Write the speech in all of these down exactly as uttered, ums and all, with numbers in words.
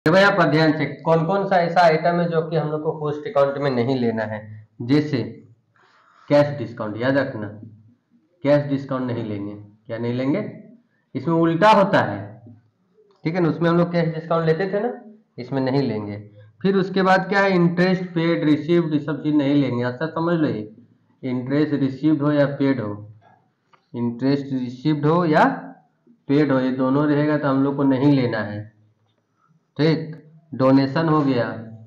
भाई आप ध्यान से, कौन कौन सा ऐसा आइटम है जो कि हम लोग को कॉस्ट अकाउंट में नहीं लेना है। जैसे कैश डिस्काउंट, याद रखना, कैश डिस्काउंट नहीं लेंगे। क्या नहीं लेंगे? इसमें उल्टा होता है, ठीक है ना। उसमें हम लोग कैश डिस्काउंट लेते थे ना, इसमें नहीं लेंगे। फिर उसके बाद क्या है, इंटरेस्ट पेड रिसीव्ड, ये सब चीज नहीं लेंगे। अच्छा समझ लो, ये इंटरेस्ट रिसीव्ड हो या पेड हो, इंटरेस्ट रिसीव्ड हो या पेड हो, ये दोनों रहेगा तो हम लोग को नहीं लेना है। ठीक, डोनेशन हो गया,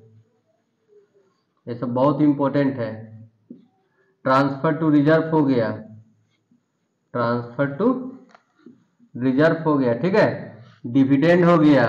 ये सब बहुत इंपॉर्टेंट है। ट्रांसफर टू रिजर्व हो गया, ट्रांसफर टू रिजर्व हो गया, ठीक है। डिविडेंड हो गया,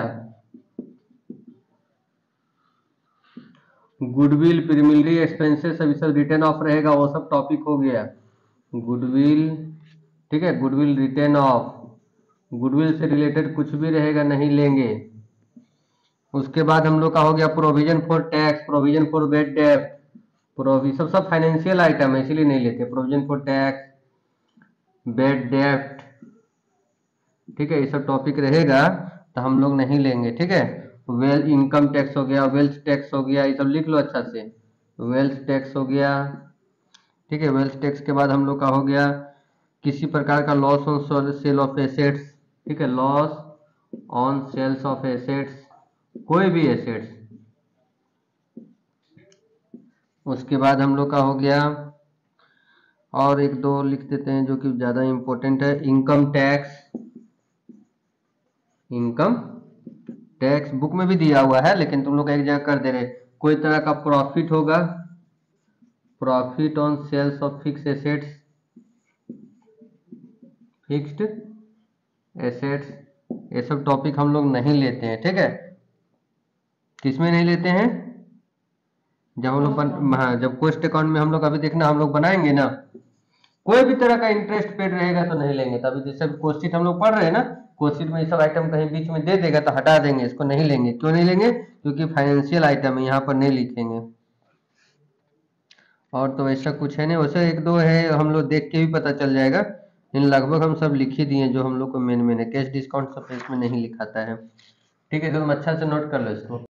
गुडविल प्रीमिलरी एक्सपेंसेस सब सब रिटर्न ऑफ रहेगा, वो सब टॉपिक हो गया। गुडविल, ठीक है, गुडविल रिटर्न ऑफ, गुडविल से रिलेटेड कुछ भी रहेगा नहीं लेंगे। उसके बाद हम लोग का हो गया provision for tax, provision for bad डेप्ट, प्रोविजन सब सब फाइनेंशियल आइटम है इसीलिए नहीं लेते। प्रोविजन फॉर टैक्स, बेड डेप्ट, ठीक है, ये सब टॉपिक रहेगा तो हम लोग नहीं लेंगे, ठीक है। वेल इनकम टैक्स हो गया, वेल्थ टैक्स हो गया, ये सब लिख लो अच्छा से। वेल्थ टैक्स हो गया, ठीक है। वेल्थ टैक्स के बाद हम लोग का हो गया किसी प्रकार का loss on sale of assets, ठीक है, loss on sales of assets, कोई भी एसेट्स। उसके बाद हम लोग का हो गया, और एक दो लिख देते हैं जो कि ज्यादा इंपॉर्टेंट है, income tax, income tax book में भी दिया हुआ है लेकिन तुम लोग एक जगह कर दे रहे। कोई तरह का प्रॉफिट होगा, profit on sales of fix assets, fixed assets, ये सब टॉपिक हम लोग नहीं लेते हैं, ठीक है। किसमें नहीं लेते हैं? जब हम लोग बन, हाँ, जब कोस्ट अकाउंट में हम लोग अभी देखना हम लोग बनाएंगे ना, कोई भी तरह का इंटरेस्ट पेड रहेगा तो नहीं लेंगे। तभी जैसे कोस्ट हम लोग पढ़ रहे हैं ना, कोस्ट में ये सब आइटम कहीं बीच में दे देगा तो हटा देंगे, इसको नहीं लेंगे। क्यों नहीं लेंगे? क्योंकि फाइनेंशियल आइटम है, यहाँ पर नहीं लिखेंगे। और तो ऐसा कुछ है नहीं, वैसे एक दो है हम लोग देख के भी पता चल जाएगा, इन लगभग हम सब लिख ही दिए जो हम लोग को मेन मेन है। कैश डिस्काउंट सब इसमें नहीं लिखाता है, ठीक है। तो तुम अच्छा से नोट कर लो इसको।